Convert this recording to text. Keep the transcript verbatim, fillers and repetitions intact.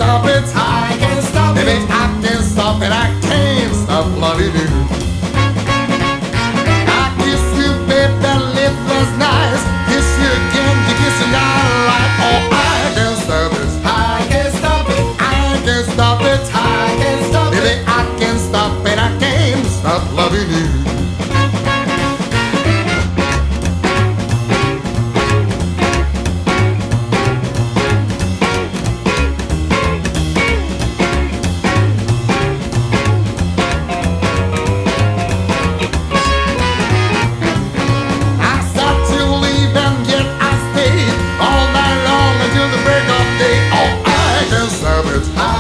stop it. I can't stop it. Baby, I can't stop it. I can't stop loving you. I kiss you, baby, that lip was nice. Kiss you again, you kiss me now like, oh, I can't stop it. I can't stop it. I can't stop it. I can't stop it. Baby, I can't stop it. I can't stop loving you. I